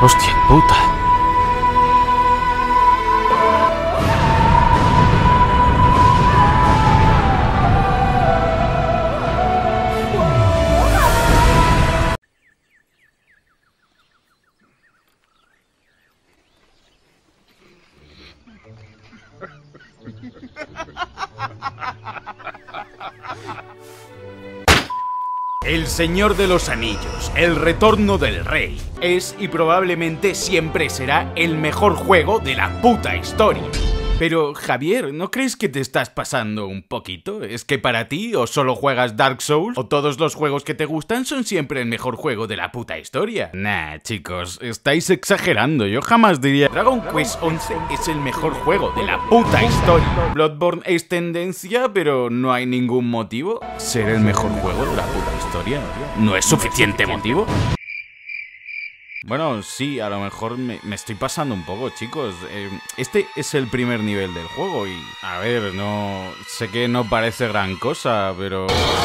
Hostia puta. El Señor de los Anillos, El Retorno del Rey, es y probablemente siempre será el mejor juego de la puta historia. Pero, Javier, ¿no crees que te estás pasando un poquito? ¿Es que para ti o solo juegas Dark Souls o todos los juegos que te gustan son siempre el mejor juego de la puta historia? Nah, chicos, estáis exagerando. Yo jamás diría Dragon Quest 11 es el mejor juego de la puta historia. Bloodborne es tendencia, pero no hay ningún motivo. ¿Ser el mejor juego de la puta historia no es suficiente motivo? Bueno, sí, a lo mejor me estoy pasando un poco, chicos. Este es el primer nivel del juego y... A ver, no... Sé que no parece gran cosa, pero...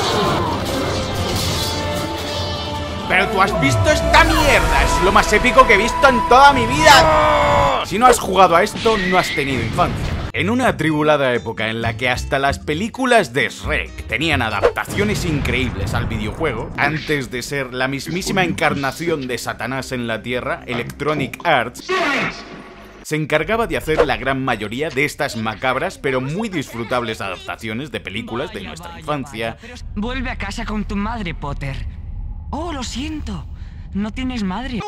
¡Pero tú has visto esta mierda! ¡Es lo más épico que he visto en toda mi vida! Si no has jugado a esto, no has tenido infancia. En una atribulada época en la que hasta las películas de Shrek tenían adaptaciones increíbles al videojuego, antes de ser la mismísima encarnación de Satanás en la Tierra, Electronic Arts se encargaba de hacer la gran mayoría de estas macabras pero muy disfrutables adaptaciones de películas de nuestra infancia. Vuelve a casa con tu madre, Potter. Oh, lo siento. No tienes madre.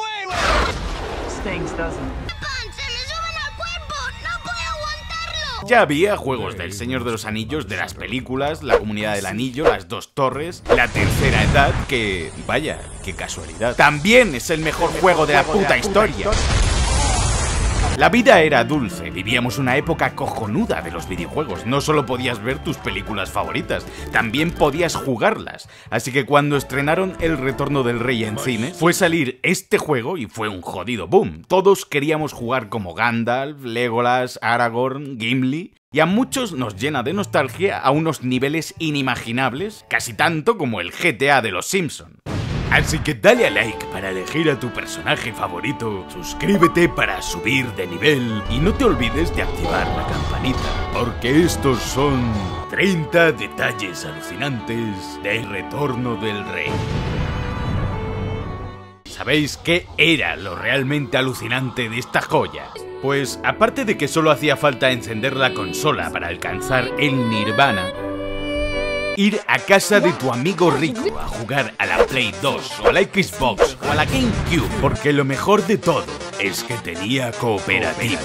Ya había juegos del Señor de los Anillos, de las películas, la Comunidad del Anillo, las Dos Torres, la Tercera Edad, que... vaya, qué casualidad. También es el mejor juego de la puta historia. La vida era dulce, vivíamos una época cojonuda de los videojuegos. No solo podías ver tus películas favoritas, también podías jugarlas. Así que cuando estrenaron El Retorno del Rey en cine, fue salir este juego y fue un jodido boom. Todos queríamos jugar como Gandalf, Legolas, Aragorn, Gimli... Y a muchos nos llena de nostalgia a unos niveles inimaginables, casi tanto como el GTA de los Simpsons. Así que dale a like para elegir a tu personaje favorito, suscríbete para subir de nivel y no te olvides de activar la campanita, porque estos son 30 detalles alucinantes del Retorno del Rey. ¿Sabéis qué era lo realmente alucinante de esta joya? Pues aparte de que solo hacía falta encender la consola para alcanzar el nirvana, ir a casa de tu amigo rico a jugar a la Play 2 o a la Xbox o a la GameCube, porque lo mejor de todo es que tenía cooperativa.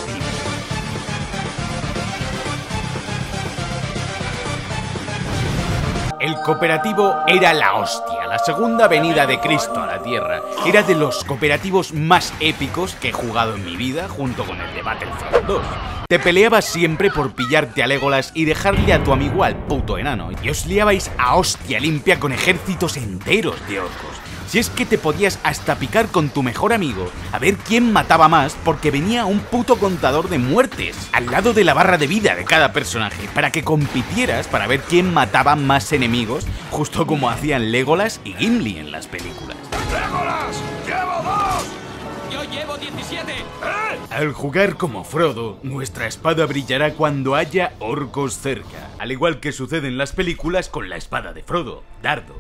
El cooperativo era la hostia, la segunda venida de Cristo a la Tierra. Era de los cooperativos más épicos que he jugado en mi vida, junto con el de Battlefront 2. Te peleabas siempre por pillarte a Legolas y dejarle a tu amigo al puto enano, y os liabais a hostia limpia con ejércitos enteros de orcos. Si es que te podías hasta picar con tu mejor amigo a ver quién mataba más, porque venía un puto contador de muertes al lado de la barra de vida de cada personaje para que compitieras para ver quién mataba más enemigos, justo como hacían Legolas y Gimli en las películas. ¡Legolas! ¡Llevo 2! Yo llevo 17. Al jugar como Frodo, nuestra espada brillará cuando haya orcos cerca, al igual que sucede en las películas con la espada de Frodo, Dardo.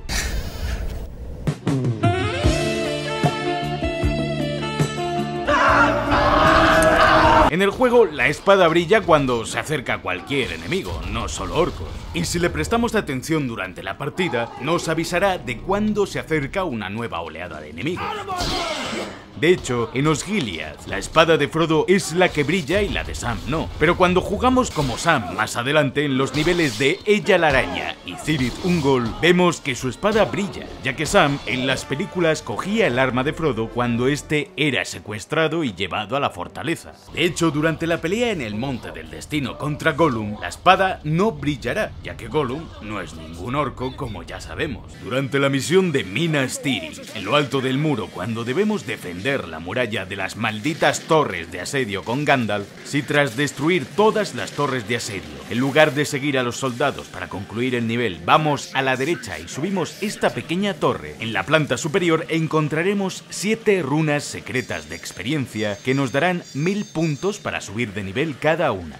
En el juego, la espada brilla cuando se acerca a cualquier enemigo, no solo orcos. Y si le prestamos atención durante la partida, nos avisará de cuándo se acerca una nueva oleada de enemigos. De hecho, en Osgiliath, la espada de Frodo es la que brilla y la de Sam no. Pero cuando jugamos como Sam más adelante en los niveles de Ella la Araña y Cirith Ungol, vemos que su espada brilla, ya que Sam en las películas cogía el arma de Frodo cuando este era secuestrado y llevado a la fortaleza. De hecho, hecho, durante la pelea en el Monte del Destino contra Gollum, la espada no brillará, ya que Gollum no es ningún orco, como ya sabemos. Durante la misión de Minas Tirith, en lo alto del muro, cuando debemos defender la muralla de las malditas torres de asedio con Gandalf, si tras destruir todas las torres de asedio, en lugar de seguir a los soldados para concluir el nivel, vamos a la derecha y subimos esta pequeña torre, en la planta superior encontraremos 7 runas secretas de experiencia que nos darán 1000 puntos para subir de nivel cada una.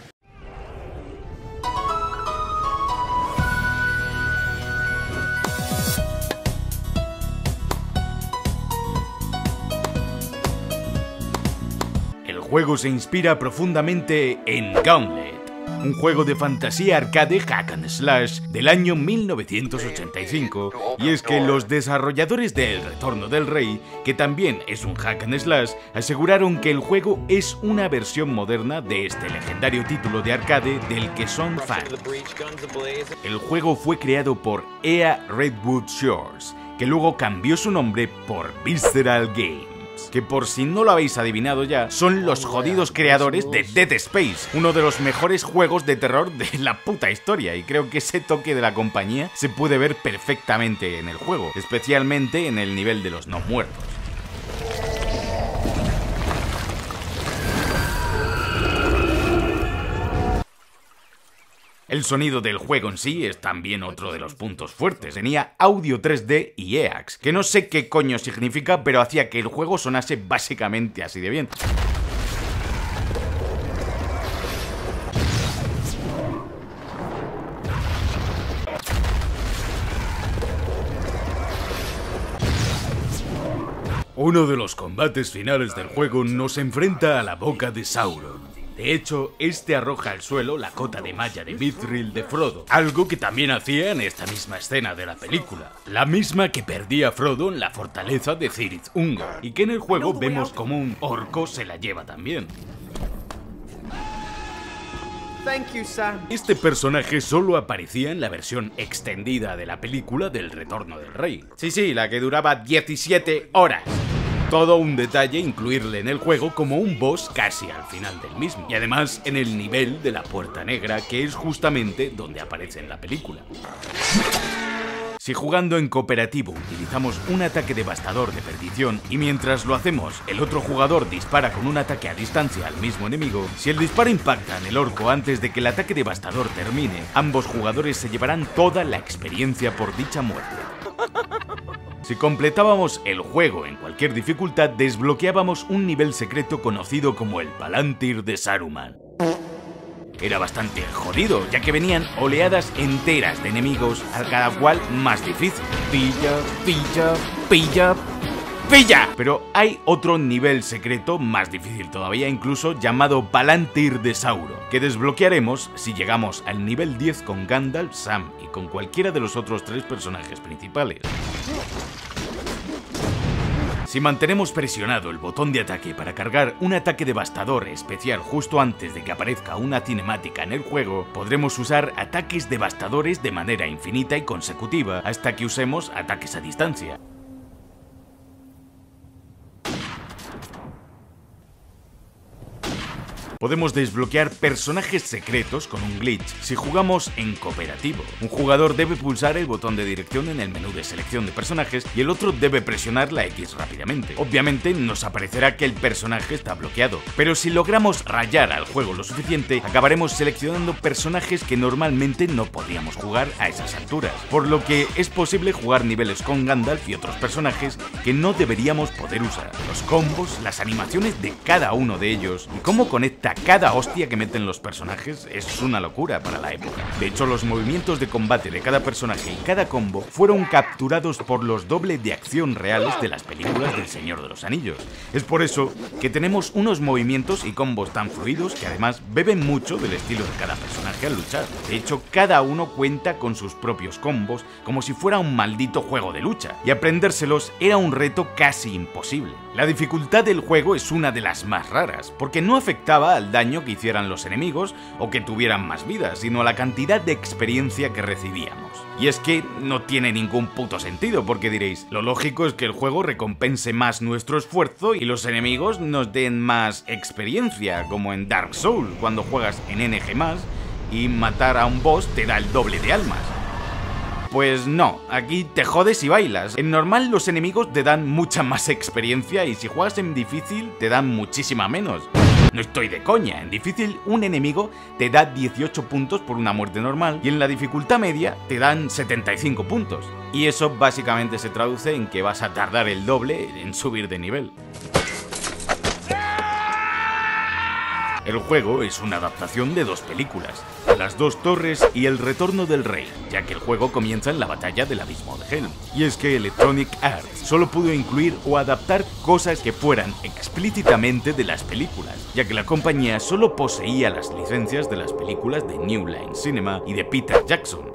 El juego se inspira profundamente en Gauntlet, un juego de fantasía arcade hack and slash del año 1985, y es que los desarrolladores de El Retorno del Rey, que también es un hack and slash, aseguraron que el juego es una versión moderna de este legendario título de arcade del que son fans. El juego fue creado por EA Redwood Shores, que luego cambió su nombre por Visceral Games, que por si no lo habéis adivinado ya, son los jodidos creadores de Dead Space, uno de los mejores juegos de terror de la puta historia, y creo que ese toque de la compañía se puede ver perfectamente en el juego, especialmente en el nivel de los no muertos. El sonido del juego en sí es también otro de los puntos fuertes. Tenía audio 3D y EAX, que no sé qué coño significa, pero hacía que el juego sonase básicamente así de bien. Uno de los combates finales del juego nos enfrenta a la boca de Sauron. De hecho, este arroja al suelo la cota de malla de Mithril de Frodo, algo que también hacía en esta misma escena de la película, la misma que perdía Frodo en la fortaleza de Cirith Ungol, y que en el juego vemos como un orco se la lleva también. Este personaje solo aparecía en la versión extendida de la película del Retorno del Rey. Sí, la que duraba 17 horas. Todo un detalle incluirle en el juego como un boss casi al final del mismo, y además en el nivel de la Puerta Negra, que es justamente donde aparece en la película. Si jugando en cooperativo utilizamos un ataque devastador de perdición y mientras lo hacemos el otro jugador dispara con un ataque a distancia al mismo enemigo, si el disparo impacta en el orco antes de que el ataque devastador termine, ambos jugadores se llevarán toda la experiencia por dicha muerte. Si completábamos el juego en cualquier dificultad, desbloqueábamos un nivel secreto conocido como el Palantir de Saruman. Era bastante jodido, ya que venían oleadas enteras de enemigos, a cada cual más difícil. Pilla. Pero hay otro nivel secreto, más difícil todavía incluso, llamado Palantir de Sauron, que desbloquearemos si llegamos al nivel 10 con Gandalf, Sam y con cualquiera de los otros 3 personajes principales. Si mantenemos presionado el botón de ataque para cargar un ataque devastador especial justo antes de que aparezca una cinemática en el juego, podremos usar ataques devastadores de manera infinita y consecutiva hasta que usemos ataques a distancia. Podemos desbloquear personajes secretos con un glitch si jugamos en cooperativo. Un jugador debe pulsar el botón de dirección en el menú de selección de personajes y el otro debe presionar la X rápidamente. Obviamente nos aparecerá que el personaje está bloqueado, pero si logramos rayar al juego lo suficiente, acabaremos seleccionando personajes que normalmente no podríamos jugar a esas alturas, por lo que es posible jugar niveles con Gandalf y otros personajes que no deberíamos poder usar. Los combos, las animaciones de cada uno de ellos y cómo conecta cada hostia que meten los personajes es una locura para la época. De hecho, los movimientos de combate de cada personaje y cada combo fueron capturados por los dobles de acción reales de las películas del Señor de los Anillos. Es por eso que tenemos unos movimientos y combos tan fluidos que además beben mucho del estilo de cada personaje al luchar. De hecho, cada uno cuenta con sus propios combos como si fuera un maldito juego de lucha, y aprendérselos era un reto casi imposible. La dificultad del juego es una de las más raras, porque no afectaba al daño que hicieran los enemigos o que tuvieran más vida, sino a la cantidad de experiencia que recibíamos. Y es que no tiene ningún puto sentido, porque diréis, lo lógico es que el juego recompense más nuestro esfuerzo y los enemigos nos den más experiencia, como en Dark Souls, cuando juegas en NG+, y matar a un boss te da el doble de almas. Pues no, aquí te jodes y bailas. En normal los enemigos te dan mucha más experiencia y si juegas en difícil te dan muchísima menos. No estoy de coña, en difícil un enemigo te da 18 puntos por una muerte normal y en la dificultad media te dan 75 puntos. Y eso básicamente se traduce en que vas a tardar el doble en subir de nivel. El juego es una adaptación de dos películas, Las Dos Torres y El Retorno del Rey, ya que el juego comienza en la batalla del Abismo de Helm. Y es que Electronic Arts solo pudo incluir o adaptar cosas que fueran explícitamente de las películas, ya que la compañía solo poseía las licencias de las películas de New Line Cinema y de Peter Jackson,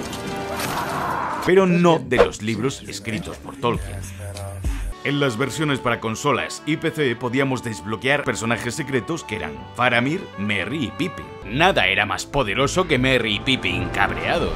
pero no de los libros escritos por Tolkien. En las versiones para consolas y PC podíamos desbloquear personajes secretos que eran Faramir, Merry y Pippin. Nada era más poderoso que Merry y Pippin cabreados.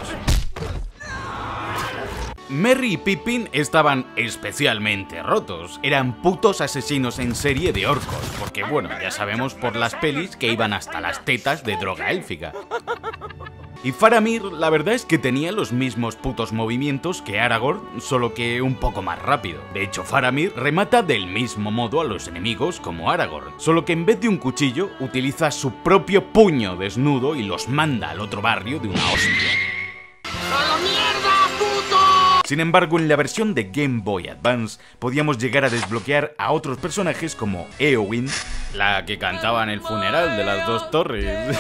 Merry y Pippin estaban especialmente rotos, eran putos asesinos en serie de orcos, porque bueno, ya sabemos por las pelis que iban hasta las tetas de droga élfica. Y Faramir, la verdad es que tenía los mismos putos movimientos que Aragorn, solo que un poco más rápido. De hecho, Faramir remata del mismo modo a los enemigos como Aragorn, solo que en vez de un cuchillo, utiliza su propio puño desnudo y los manda al otro barrio de una hostia. ¡A la mierda, puto! Sin embargo, en la versión de Game Boy Advance, podíamos llegar a desbloquear a otros personajes como Eowyn, la que cantaba en el funeral de las Dos Torres,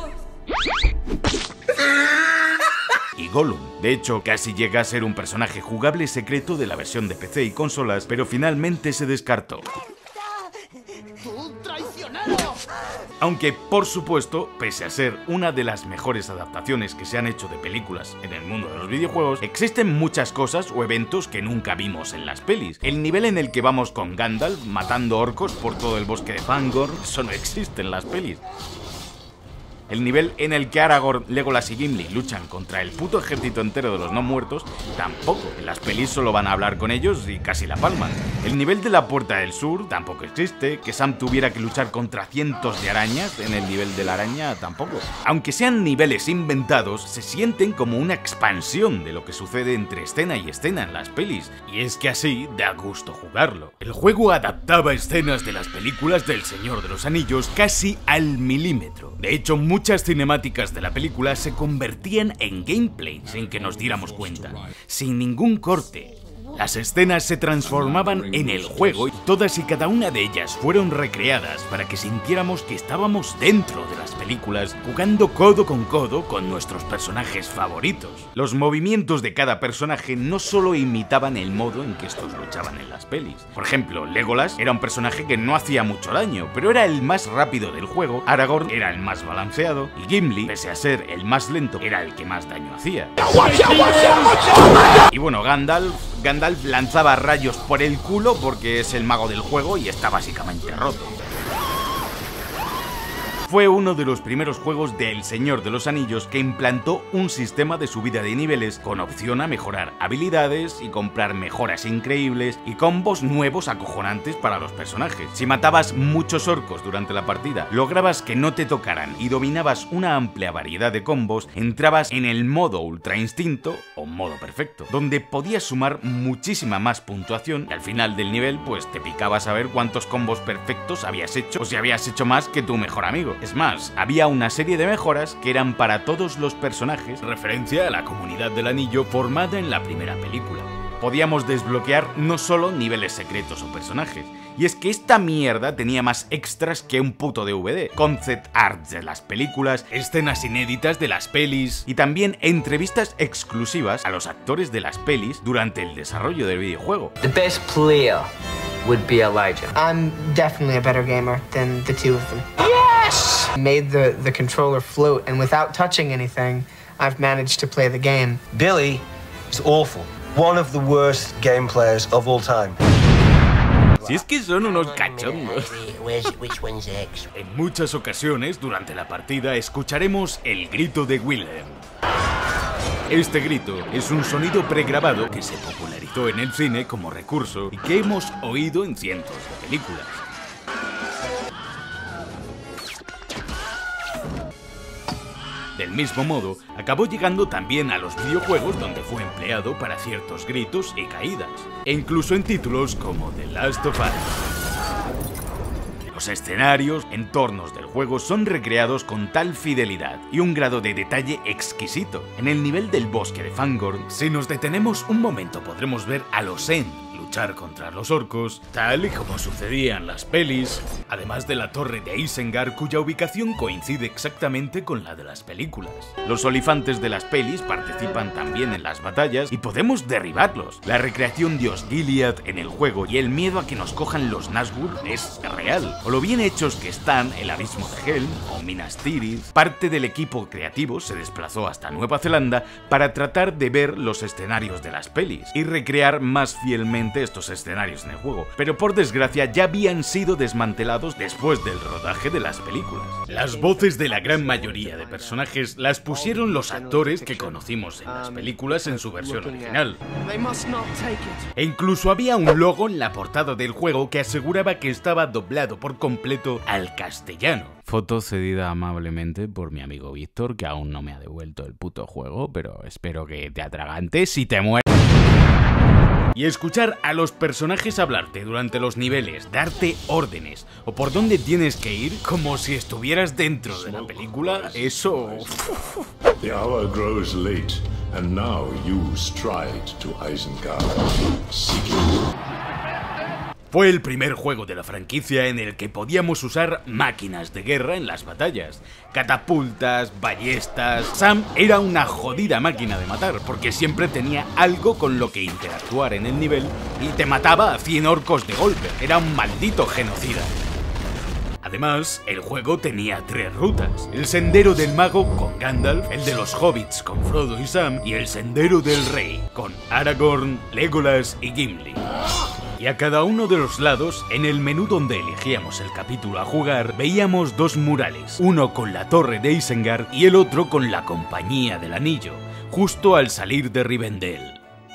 y Gollum. De hecho, casi llega a ser un personaje jugable secreto de la versión de PC y consolas, pero finalmente se descartó. ¡Tú traicionero! Aunque, por supuesto, pese a ser una de las mejores adaptaciones que se han hecho de películas en el mundo de los videojuegos, existen muchas cosas o eventos que nunca vimos en las pelis. El nivel en el que vamos con Gandalf matando orcos por todo el bosque de Fangorn, eso no existe en las pelis. El nivel en el que Aragorn, Legolas y Gimli luchan contra el puto ejército entero de los no muertos, tampoco. En las pelis solo van a hablar con ellos y casi la palman. El nivel de la Puerta del Sur tampoco existe. Que Sam tuviera que luchar contra cientos de arañas en el nivel de la araña tampoco. Aunque sean niveles inventados, se sienten como una expansión de lo que sucede entre escena y escena en las pelis. Y es que así da gusto jugarlo. El juego adaptaba escenas de las películas del Señor de los Anillos casi al milímetro. De hecho, muchas cinemáticas de la película se convertían en gameplay sin que nos diéramos cuenta, sin ningún corte. Las escenas se transformaban en el juego y todas y cada una de ellas fueron recreadas para que sintiéramos que estábamos dentro de las películas, jugando codo con nuestros personajes favoritos. Los movimientos de cada personaje no solo imitaban el modo en que estos luchaban en las pelis. Por ejemplo, Legolas era un personaje que no hacía mucho daño, pero era el más rápido del juego, Aragorn era el más balanceado y Gimli, pese a ser el más lento, era el que más daño hacía. Y bueno, Gandalf lanzaba rayos por el culo porque es el mago del juego y está básicamente roto. Fue uno de los primeros juegos de El Señor de los Anillos que implantó un sistema de subida de niveles con opción a mejorar habilidades y comprar mejoras increíbles y combos nuevos acojonantes para los personajes. Si matabas muchos orcos durante la partida, lograbas que no te tocaran y dominabas una amplia variedad de combos, entrabas en el modo Ultra Instinto o modo perfecto, donde podías sumar muchísima más puntuación y al final del nivel pues te picabas a ver cuántos combos perfectos habías hecho o si habías hecho más que tu mejor amigo. Es más, había una serie de mejoras que eran para todos los personajes, referencia a la comunidad del anillo formada en la primera película. Podíamos desbloquear no solo niveles secretos o personajes, y es que esta mierda tenía más extras que un puto DVD, concept art de las películas, escenas inéditas de las pelis y también entrevistas exclusivas a los actores de las pelis durante el desarrollo del videojuego. The best player would be Elijah. I'm definitely a better gamer than the two of them. Yes! Made the controller float, and without touching anything, I've managed to play the game. Billy is awful. One of the worst game players of all time. Si es que son unos cachondos. En muchas ocasiones durante la partida escucharemos el grito de Wilhelm. Este grito es un sonido pregrabado que se popularizó en el cine como recurso y que hemos oído en cientos de películas. Del mismo modo, acabó llegando también a los videojuegos donde fue empleado para ciertos gritos y caídas, e incluso en títulos como The Last of Us. Los escenarios, entornos del juego son recreados con tal fidelidad y un grado de detalle exquisito. En el nivel del bosque de Fangorn, si nos detenemos un momento podremos ver a los End luchar contra los orcos, tal y como sucedía en las pelis, además de la torre de Isengard, cuya ubicación coincide exactamente con la de las películas. Los olifantes de las pelis participan también en las batallas y podemos derribarlos. La recreación de Osgiliath en el juego y el miedo a que nos cojan los Nazgûl es real. O lo bien hechos que están el abismo de Helm o Minas Tirith. Parte del equipo creativo se desplazó hasta Nueva Zelanda para tratar de ver los escenarios de las pelis y recrear más fielmente estos escenarios en el juego, pero por desgracia ya habían sido desmantelados después del rodaje de las películas. Las voces de la gran mayoría de personajes las pusieron los actores que conocimos en las películas en su versión original. E incluso había un logo en la portada del juego que aseguraba que estaba doblado por completo al castellano. Foto cedida amablemente por mi amigo Víctor, que aún no me ha devuelto el puto juego, pero espero que te atragantes y te mueras. Y escuchar a los personajes hablarte durante los niveles, darte órdenes o por dónde tienes que ir como si estuvieras dentro de la película, eso... The hour grows late, and now you stride to Isengard, seeking... Fue el primer juego de la franquicia en el que podíamos usar máquinas de guerra en las batallas. Catapultas, ballestas... Sam era una jodida máquina de matar, porque siempre tenía algo con lo que interactuar en el nivel y te mataba a 100 orcos de golpe. Era un maldito genocida. Además, el juego tenía 3 rutas: el sendero del mago con Gandalf, el de los hobbits con Frodo y Sam, y el sendero del rey con Aragorn, Legolas y Gimli. Y a cada uno de los lados, en el menú donde elegíamos el capítulo a jugar, veíamos 2 murales, uno con la torre de Isengard y el otro con la Compañía del Anillo, justo al salir de Rivendell.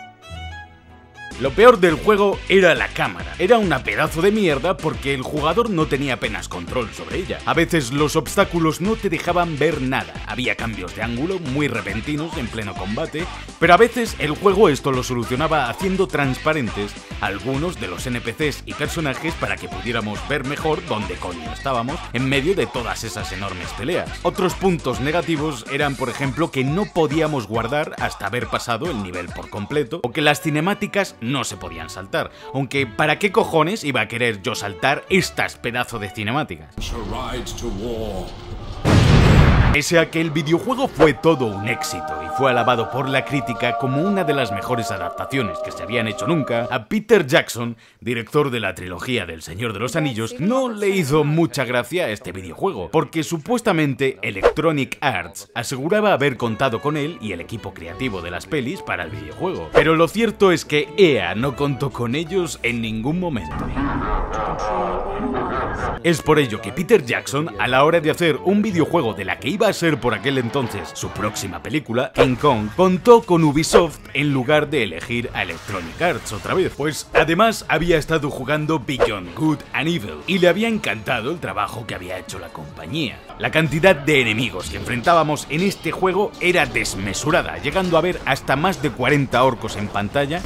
Lo peor del juego era la cámara. Era una pedazo de mierda porque el jugador no tenía apenas control sobre ella. A veces los obstáculos no te dejaban ver nada. Había cambios de ángulo muy repentinos en pleno combate, pero a veces el juego esto lo solucionaba haciendo transparentes algunos de los NPCs y personajes para que pudiéramos ver mejor dónde coño estábamos en medio de todas esas enormes peleas. Otros puntos negativos eran, por ejemplo, que no podíamos guardar hasta haber pasado el nivel por completo, o que las cinemáticas no se podían saltar, aunque ¿para qué cojones iba a querer yo saltar estas pedazos de cinemáticas? Pese a que el videojuego fue todo un éxito y fue alabado por la crítica como una de las mejores adaptaciones que se habían hecho nunca, a Peter Jackson, director de la trilogía del Señor de los Anillos, no le hizo mucha gracia a este videojuego, porque supuestamente Electronic Arts aseguraba haber contado con él y el equipo creativo de las pelis para el videojuego. Pero lo cierto es que EA no contó con ellos en ningún momento. Es por ello que Peter Jackson, a la hora de hacer un videojuego de la que iba a ser por aquel entonces su próxima película, King Kong, contó con Ubisoft en lugar de elegir a Electronic Arts otra vez, pues además había estado jugando Beyond Good and Evil y le había encantado el trabajo que había hecho la compañía. La cantidad de enemigos que enfrentábamos en este juego era desmesurada, llegando a ver hasta más de 40 orcos en pantalla,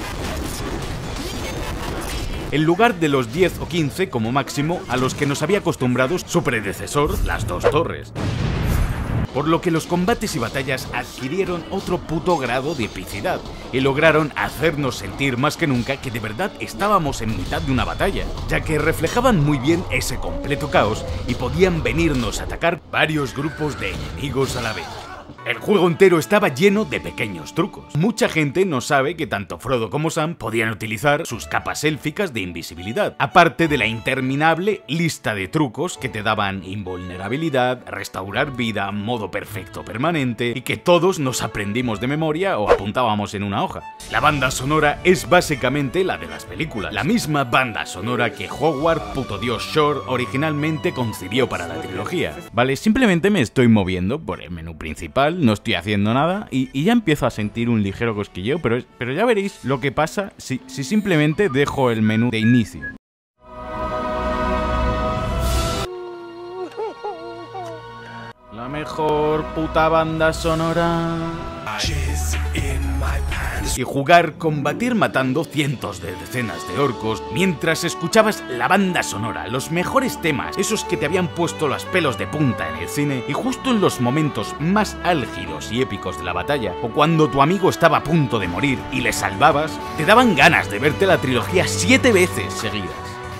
en lugar de los 10 o 15 como máximo a los que nos había acostumbrado su predecesor, las 2 torres. Por lo que los combates y batallas adquirieron otro puto grado de epicidad y lograron hacernos sentir más que nunca que de verdad estábamos en mitad de una batalla, ya que reflejaban muy bien ese completo caos y podían venirnos a atacar varios grupos de enemigos a la vez. El juego entero estaba lleno de pequeños trucos. Mucha gente no sabe que tanto Frodo como Sam podían utilizar sus capas élficas de invisibilidad, aparte de la interminable lista de trucos que te daban invulnerabilidad, restaurar vida, modo perfecto permanente, y que todos nos aprendimos de memoria o apuntábamos en una hoja. La banda sonora es básicamente la de las películas, la misma banda sonora que Howard puto Dios Shore originalmente concibió para la trilogía. Vale, simplemente me estoy moviendo por el menú principal, no estoy haciendo nada y ya empiezo a sentir un ligero cosquilleo, pero ya veréis lo que pasa si simplemente dejo el menú de inicio. La mejor puta banda sonora. Y jugar, combatir matando cientos de decenas de orcos mientras escuchabas la banda sonora, los mejores temas, esos que te habían puesto los pelos de punta en el cine, y justo en los momentos más álgidos y épicos de la batalla, o cuando tu amigo estaba a punto de morir y le salvabas, te daban ganas de verte la trilogía 7 veces seguidas.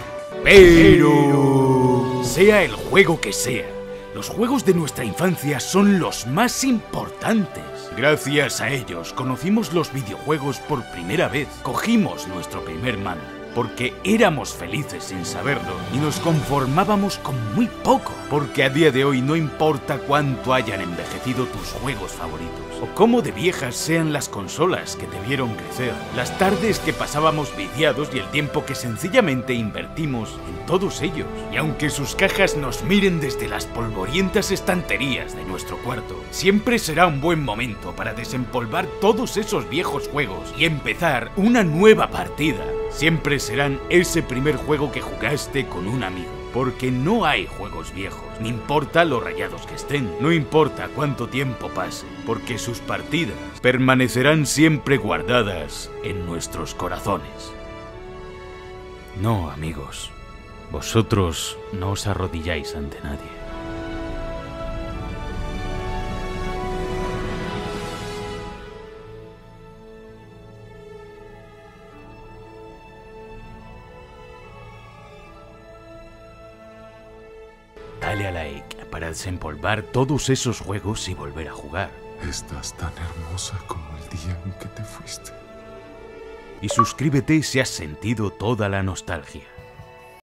Pero sea el juego que sea, los juegos de nuestra infancia son los más importantes. Gracias a ellos conocimos los videojuegos por primera vez, cogimos nuestro primer mando, porque éramos felices sin saberlo y nos conformábamos con muy poco, porque a día de hoy no importa cuánto hayan envejecido tus juegos favoritos, o cómo de viejas sean las consolas que te vieron crecer, las tardes que pasábamos viciados y el tiempo que sencillamente invertimos en todos ellos. Y aunque sus cajas nos miren desde las polvorientas estanterías de nuestro cuarto, siempre será un buen momento para desempolvar todos esos viejos juegos y empezar una nueva partida. Siempre serán ese primer juego que jugaste con un amigo. Porque no hay juegos viejos, no importa lo rayados que estén, no importa cuánto tiempo pase, porque sus partidas permanecerán siempre guardadas en nuestros corazones. No, amigos, vosotros no os arrodilláis ante nadie. Dale a like para desempolvar todos esos juegos y volver a jugar. Estás tan hermosa como el día en que te fuiste. Y suscríbete si has sentido toda la nostalgia.